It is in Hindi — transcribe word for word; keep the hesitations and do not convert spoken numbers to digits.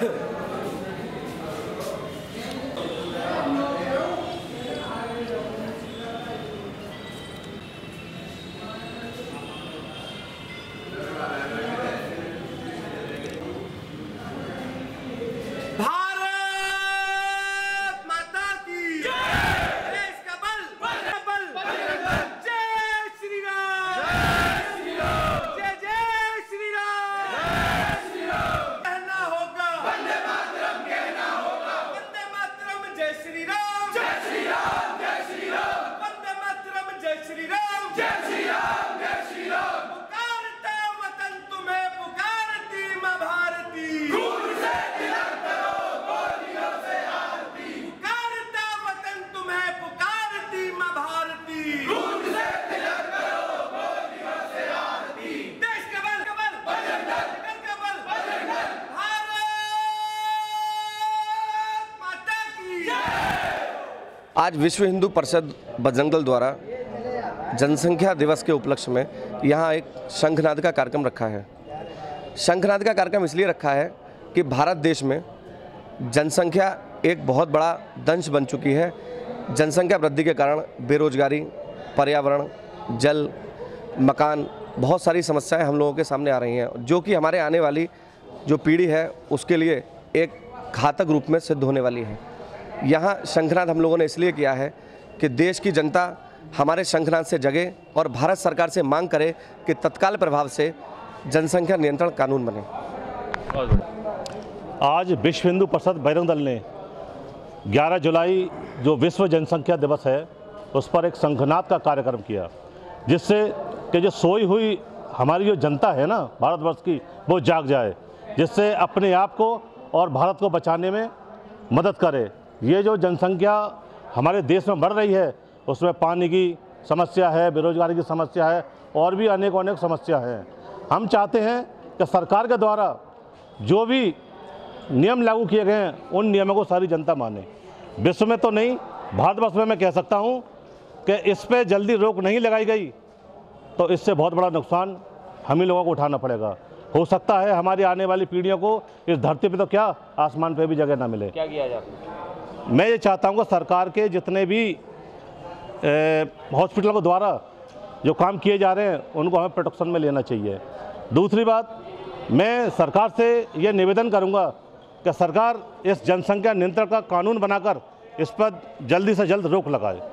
आज विश्व हिंदू परिषद बजरंग दल द्वारा जनसंख्या दिवस के उपलक्ष्य में यहाँ एक शंखनाद का कार्यक्रम रखा है। शंखनाद का कार्यक्रम इसलिए रखा है कि भारत देश में जनसंख्या एक बहुत बड़ा दंश बन चुकी है। जनसंख्या वृद्धि के कारण बेरोजगारी, पर्यावरण, जल, मकान, बहुत सारी समस्याएं हम लोगों के सामने आ रही हैं, जो कि हमारे आने वाली जो पीढ़ी है उसके लिए एक घातक रूप में सिद्ध होने वाली है। यहाँ शंखनाद हम लोगों ने इसलिए किया है कि देश की जनता हमारे शंखनाद से जगे और भारत सरकार से मांग करे कि तत्काल प्रभाव से जनसंख्या नियंत्रण कानून बने। आज विश्व हिंदू परिषद बजरंग दल ने ग्यारह जुलाई जो विश्व जनसंख्या दिवस है उस पर एक शंखनाद का कार्यक्रम किया, जिससे कि जो सोई हुई हमारी जो जनता है ना भारतवर्ष की, वो जाग जाए, जिससे अपने आप को और भारत को बचाने में मदद करे। ये जो जनसंख्या हमारे देश में बढ़ रही है उसमें पानी की समस्या है, बेरोजगारी की समस्या है और भी अनेक अनेक समस्या है। हम चाहते हैं कि सरकार के द्वारा जो भी नियम लागू किए गए हैं उन नियमों को सारी जनता माने। विश्व में तो नहीं, भारतवर्ष में मैं कह सकता हूं कि इस पर जल्दी रोक नहीं लगाई गई तो इससे बहुत बड़ा नुकसान हम ही लोगों को उठाना पड़ेगा। हो सकता है हमारी आने वाली पीढ़ियों को इस धरती पे तो क्या आसमान पे भी जगह ना मिले। क्या किया जाए? मैं ये चाहता हूँ कि सरकार के जितने भी हॉस्पिटलों के द्वारा जो काम किए जा रहे हैं उनको हमें प्रोटेक्शन में लेना चाहिए। दूसरी बात, मैं सरकार से ये निवेदन करूँगा कि सरकार इस जनसंख्या नियंत्रण का कानून बनाकर इस पर जल्दी से जल्द रोक लगाए।